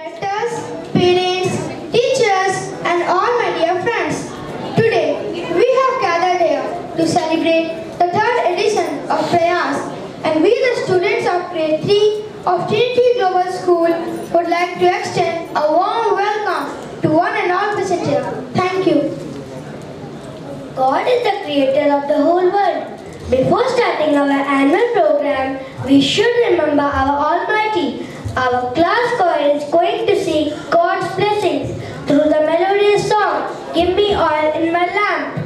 Directors, parents, teachers, and all my dear friends. Today, we have gathered here to celebrate the third edition of Prayas, and we, the students of Grade 3 of Trinity Global School, would like to extend a warm welcome to one and all present here. Thank you. God is the creator of the whole world. Before starting our annual program, we should remember our Almighty. Our class choir is going to seek God's blessings through the melodious song, Give Me Oil in My Lamp.